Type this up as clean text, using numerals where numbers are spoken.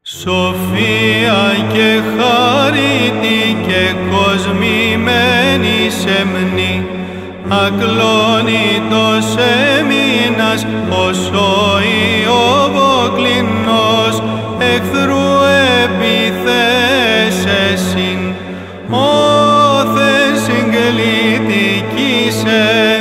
Σοφία και χάρητη και κοσμημένη σεμνή, ακλόνητος έμεινας ως ο Ιωβοκλινός, εχθρού επιθέσεσιν, όθεν συγκλητικήσαι.